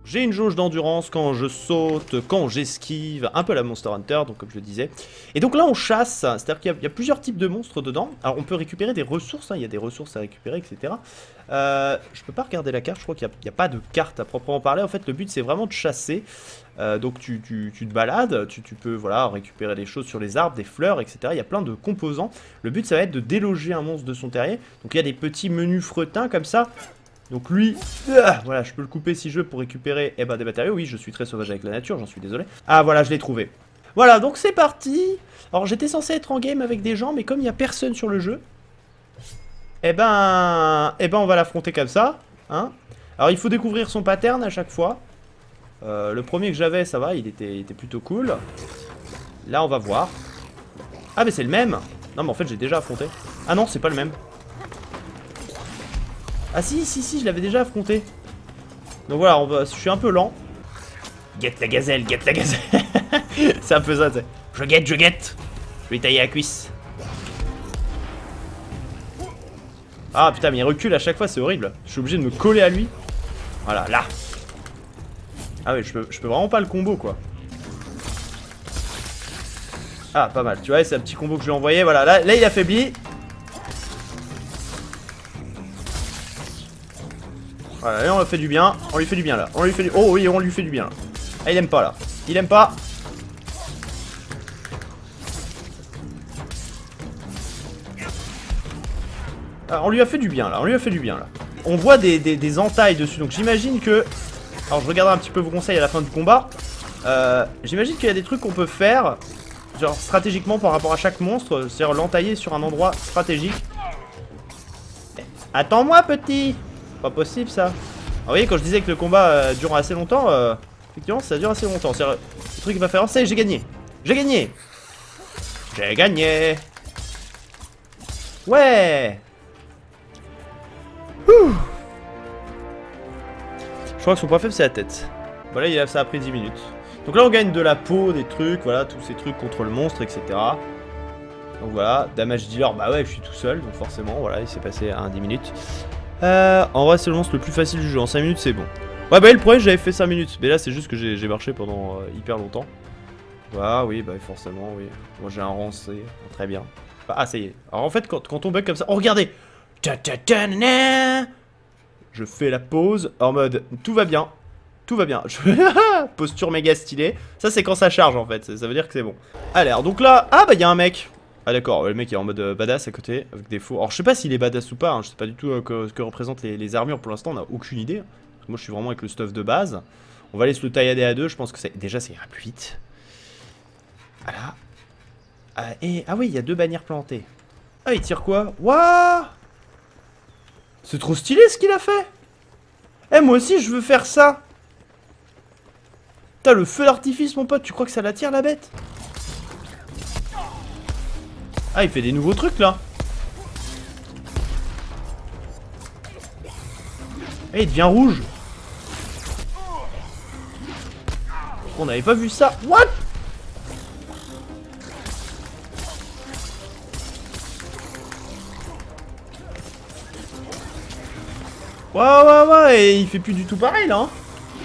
J'ai une jauge d'endurance quand je saute, quand j'esquive, un peu la Monster Hunter, donc comme je le disais. Et donc là on chasse, c'est-à-dire qu'il y a plusieurs types de monstres dedans. Alors on peut récupérer des ressources, hein, il y a des ressources à récupérer, etc. Je peux pas regarder la carte, je crois qu'il n'y a pas de carte à proprement parler. En fait le but c'est vraiment de chasser. Donc tu te balades, tu peux voilà, récupérer des choses sur les arbres, des fleurs, etc. Il y a plein de composants. Le but ça va être de déloger un monstre de son terrier. Donc il y a des petits menus fretin comme ça. Donc lui, voilà, je peux le couper si je veux pour récupérer des matériaux. Oui, je suis très sauvage avec la nature, j'en suis désolé. Ah voilà, je l'ai trouvé. Voilà, donc c'est parti. Alors j'étais censé être en game avec des gens, mais comme il n'y a personne sur le jeu, on va l'affronter comme ça. Hein. Alors il faut découvrir son pattern à chaque fois. Le premier que j'avais, ça va, il était plutôt cool. Là, on va voir. Ah, mais c'est le même. Non, mais en fait, j'ai déjà affronté. Ah non, c'est pas le même. Ah si, je l'avais déjà affronté. Donc voilà, je suis un peu lent. Guette la gazelle, guette la gazelle. C'est un peu ça, tu sais. Je guette. Je vais lui tailler la cuisse. Ah putain, mais il recule à chaque fois, c'est horrible. Je suis obligé de me coller à lui. Voilà, là. Ah oui, je peux vraiment pas le combo, quoi. Ah, pas mal. Tu vois, c'est un petit combo que je lui ai envoyé. Voilà, là il affaiblit. Voilà, là on lui fait du bien. On lui fait du bien là. Oh oui, on lui fait du bien là. Ah, il aime pas là. Il aime pas. Ah, on lui a fait du bien là. On voit des entailles dessus. Donc j'imagine que. Alors je regarderai un petit peu vos conseils à la fin du combat. J'imagine qu'il y a des trucs qu'on peut faire. Genre stratégiquement par rapport à chaque monstre. C'est-à-dire l'entailler sur un endroit stratégique. Attends-moi, petit. Pas possible ça. Vous voyez, quand je disais que le combat dure assez longtemps, effectivement ça dure assez longtemps. C'est le truc qui va faire, c'est j'ai gagné. Ouais. Ouh. Je crois que son point faible c'est la tête. Voilà, ça a pris 10 minutes. Donc là on gagne de la peau, des trucs, voilà, tous ces trucs contre le monstre, etc. Donc voilà, damage dealer, bah ouais, je suis tout seul, donc forcément, voilà, il s'est passé à 10 minutes. En vrai, c'est le monstre le plus facile du jeu. En 5 minutes, c'est bon. Ouais, bah, le premier, j'avais fait 5 minutes. Mais là, c'est juste que j'ai marché pendant hyper longtemps. Voilà, oui, bah, forcément, oui. Moi, j'ai un rang C. Très bien. Ah, ça y est. Alors, en fait, quand on bug comme ça. Oh, regardez! Je fais la pause en mode tout va bien. Tout va bien. Posture méga stylée. Ça, c'est quand ça charge, en fait. Ça veut dire que c'est bon. Allez, alors, donc là. Ah, bah, il y a un mec. Ah d'accord, le mec est en mode badass à côté, avec des faux. Alors je sais pas s'il est badass ou pas, hein. Je sais pas du tout ce que représentent les armures pour l'instant, on a aucune idée. Parce que moi je suis vraiment avec le stuff de base. On va aller se le taillader à deux, je pense que déjà ça ira plus vite. Voilà. Ah oui, il y a 2 bannières plantées. Ah, il tire quoi? Waouh! C'est trop stylé ce qu'il a fait! Eh, moi aussi je veux faire ça! Putain, le feu d'artifice, mon pote, tu crois que ça l'attire la bête? Ah, il fait des nouveaux trucs là. Eh, il devient rouge. On n'avait pas vu ça. What? Ouais, et il fait plus du tout pareil là. Hein.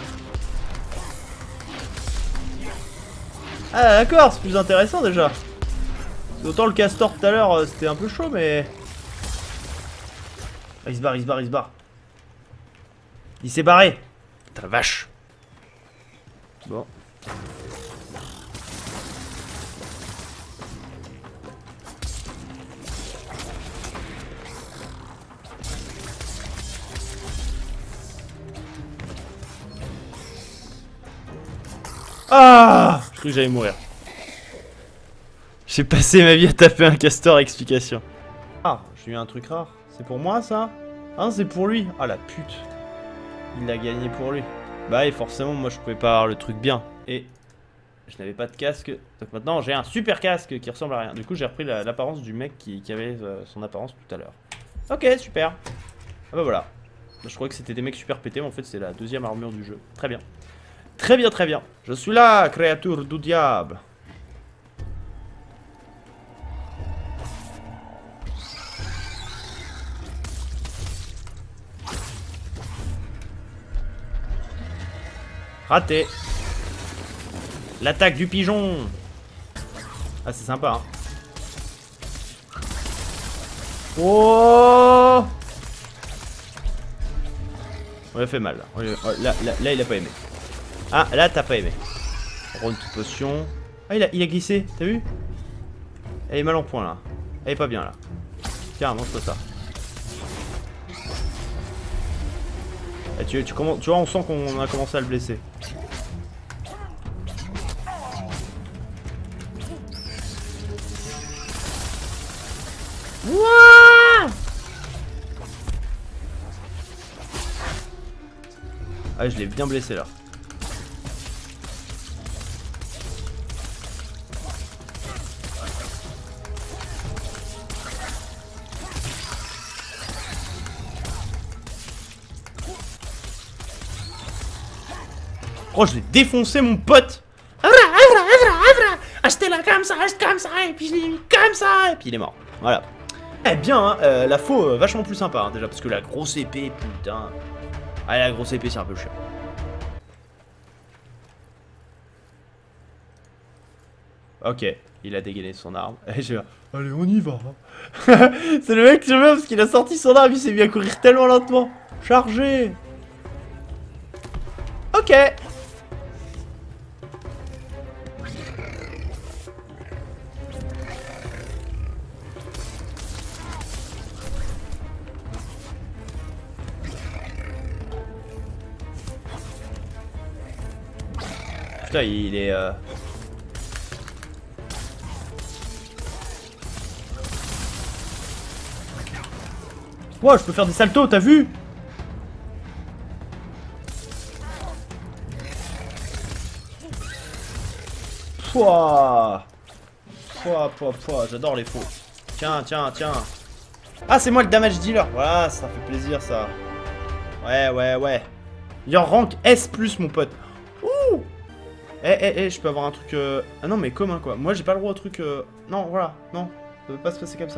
Ah d'accord, c'est plus intéressant déjà. Autant le castor tout à l'heure, c'était un peu chaud, mais... Ah, il se barre. Il s'est barré. Putain, la vache. Bon. Ah! Je crois que j'allais mourir. J'ai passé ma vie à taper un castor, explication. Ah, j'ai eu un truc rare. C'est pour moi ça? Ah, c'est pour lui. Ah la pute. Il l'a gagné pour lui. Bah et forcément moi je pouvais pas avoir le truc bien. Et je n'avais pas de casque. Donc maintenant j'ai un super casque qui ressemble à rien. Du coup j'ai repris l'apparence du mec qui avait son apparence tout à l'heure. Ok, super. Ah bah voilà. Je croyais que c'était des mecs super pétés, mais en fait c'est la 2e armure du jeu. Très bien. Très bien. Je suis là, créature du diable. Raté. L'attaque du pigeon. Ah, c'est sympa, hein. Oh! On lui a fait mal, là. Là, il a pas aimé. Ah, là, t'as pas aimé. Ronde toute potion. Ah, il a glissé, t'as vu? Elle est mal en point, là. Elle est pas bien, là. Tiens, mange-toi ça. Et tu vois, on sent qu'on a commencé à le blesser. Wouah! Ah, je l'ai bien blessé là. Oh, je l'ai défoncé, mon pote! Achetez-la comme ça, et puis je l'ai mis comme ça, et puis il est mort. Voilà. Eh bien, hein, la faux, vachement plus sympa, hein, déjà, parce que la grosse épée, putain. Ah, la grosse épée, c'est un peu chiant. Ok, il a dégainé son arme. Et je vais allez, on y va. C'est le mec que j'aime bien parce qu'il a sorti son arme, il s'est mis à courir tellement lentement. Chargé. Ok. Putain, il est... Wow, je peux faire des saltos, t'as vu? Pouah. Pouah, j'adore les faux. Tiens. Ah, c'est moi le damage dealer. Voilà, ça fait plaisir, ça. Ouais. Il est en rank S+, mon pote. Ouh. Je peux avoir un truc... Ah non, mais commun, quoi. Moi, j'ai pas le droit au truc... Non, voilà, non. Ça peut pas se passer comme ça.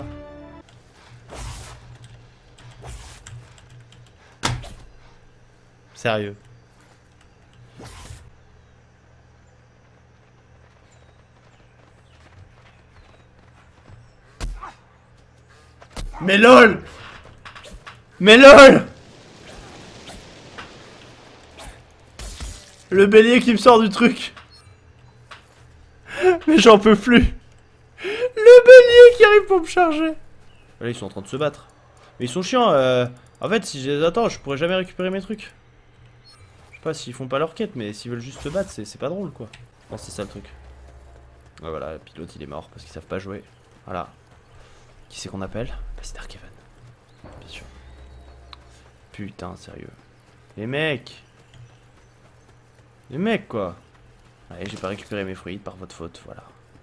Sérieux. Mais LOL! Le bélier qui me sort du truc. Mais j'en peux plus. Le bélier qui arrive pour me charger. Là, ils sont en train de se battre. Mais ils sont chiants. En fait, si je les attends, je pourrais jamais récupérer mes trucs. Je sais pas s'ils font pas leur quête, mais s'ils veulent juste se battre, c'est pas drôle, quoi. Non, c'est ça le truc. Ouais, voilà, le pilote, il est mort parce qu'ils savent pas jouer. Voilà. Qui c'est qu'on appelle? Bah, c'est Darkhaven. Bien sûr. Putain, sérieux. Les mecs, quoi. Allez, j'ai pas récupéré mes fruits par votre faute, voilà.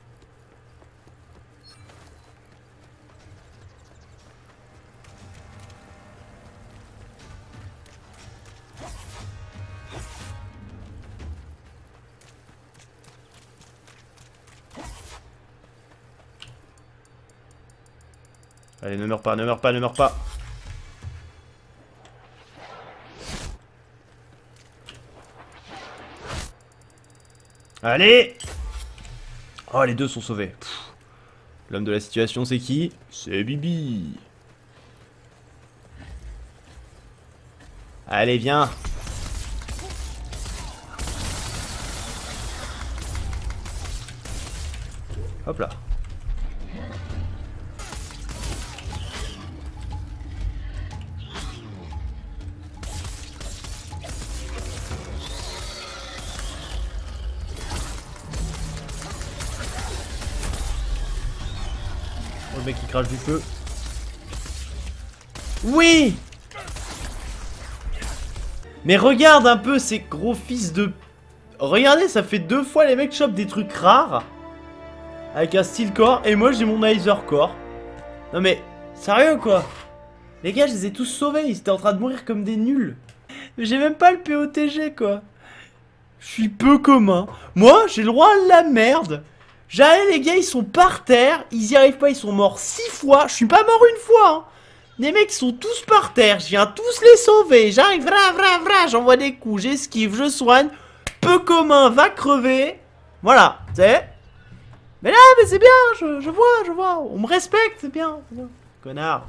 Allez, ne meurs pas. Allez! Oh, les deux sont sauvés. L'homme de la situation, c'est qui? C'est Bibi. Allez, viens. Hop là. Le mec qui crache du feu. Oui! Mais regarde un peu ces gros fils de... Regardez, ça fait 2 fois les mecs chopent des trucs rares. Avec un steel core. Et moi j'ai mon Nether core. Non mais, sérieux quoi? Les gars, je les ai tous sauvés. Ils étaient en train de mourir comme des nuls. Mais j'ai même pas le POTG quoi. Je suis peu commun. Moi, j'ai le droit à la merde. J'arrive, les gars, ils sont par terre, ils y arrivent pas, ils sont morts 6 fois, je suis pas mort une fois, hein. Les mecs sont tous par terre, je viens tous les sauver, j'arrive, j'envoie des coups, j'esquive, je soigne, peu commun va crever. Voilà, tu sais. Mais là, mais c'est bien, je vois. On me respecte, c'est bien. Connard.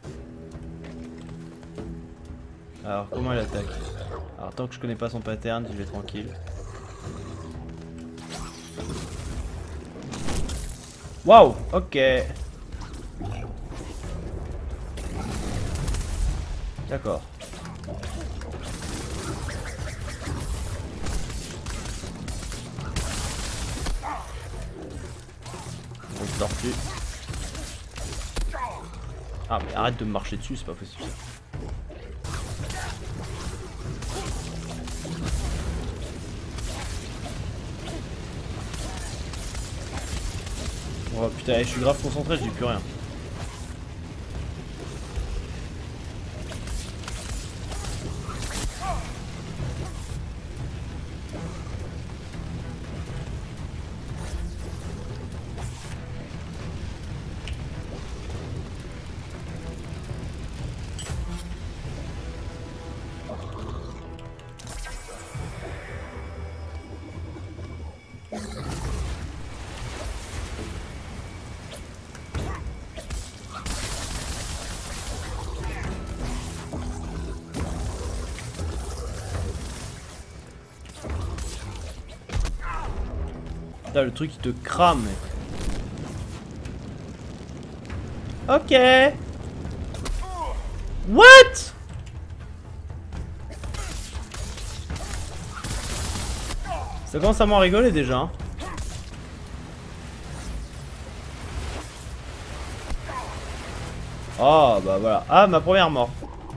Alors, comment elle attaque? Alors, tant que je connais pas son pattern, je vais tranquille. Waouh, ok. D'accord. Grosse tortue. Ah mais arrête de me marcher dessus, c'est pas possible. Oh putain, je suis grave concentré, je dis plus rien. Putain, le truc il te crame. Ok. What? Ça commence à m'en rigoler déjà. Hein. Oh bah voilà. Ah ma première mort.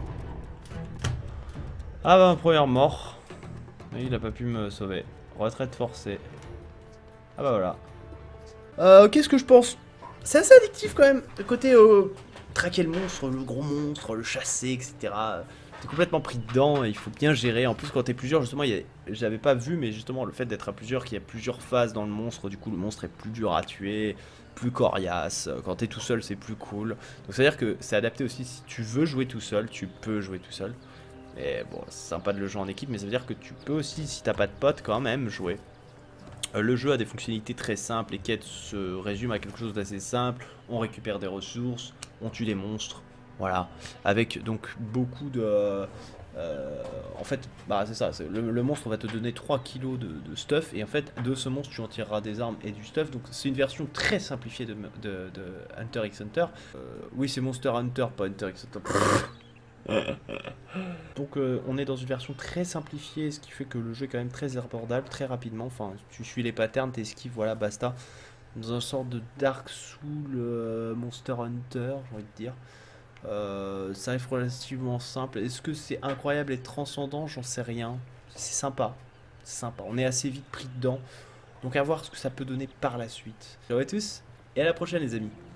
Ah bah ma première mort. Il a pas pu me sauver. Retraite forcée. Ah bah voilà. Qu'est-ce que je pense? C'est assez addictif quand même. Le côté traquer le monstre, le gros monstre, le chasser, etc. T'es complètement pris dedans et il faut bien gérer. En plus quand t'es plusieurs, justement, j'avais pas vu, mais justement le fait d'être à plusieurs, qu'il y a plusieurs phases dans le monstre, du coup le monstre est plus dur à tuer, plus coriace. Quand t'es tout seul c'est plus cool. Donc c'est à dire que c'est adapté aussi, si tu veux jouer tout seul, tu peux jouer tout seul. Mais bon, c'est sympa de le jouer en équipe, mais ça veut dire que tu peux aussi, si t'as pas de potes, quand même jouer. Le jeu a des fonctionnalités très simples, les quêtes se résument à quelque chose d'assez simple, on récupère des ressources, on tue des monstres, voilà, avec donc beaucoup de... en fait, bah c'est ça, le monstre va te donner 3 kilos de stuff, et en fait, de ce monstre, tu en tireras des armes et du stuff, donc c'est une version très simplifiée de Hunter x Hunter. Oui, c'est Monster Hunter, pas Hunter x Hunter. Donc on est dans une version très simplifiée, ce qui fait que le jeu est quand même très abordable, très rapidement. Enfin, tu suis les patterns, t'esquives, voilà, basta. Dans un sorte de Dark Souls Monster Hunter, j'ai envie de dire. Ça reste relativement simple. Est-ce que c'est incroyable et transcendant? J'en sais rien. C'est sympa. C'est sympa. On est assez vite pris dedans. Donc à voir ce que ça peut donner par la suite. Ciao à tous et à la prochaine les amis.